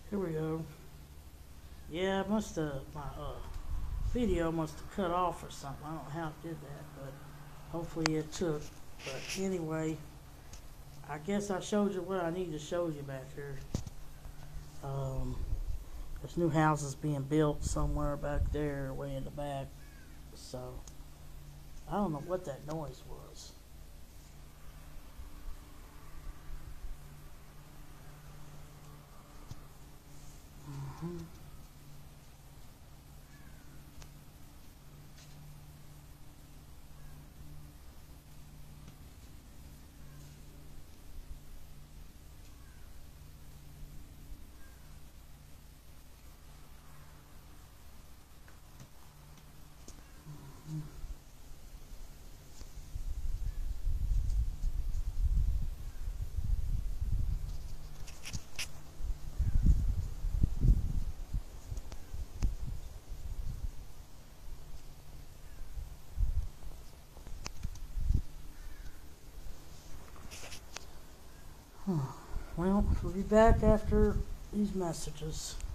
Here we go. Yeah, my video must have cut off or something. I don't know how it did that, but hopefully it took. But anyway, I guess I showed you what I need to show you back here. There's new houses being built somewhere back there, way in the back. So, I don't know what that noise was. Well, we'll be back after these messages.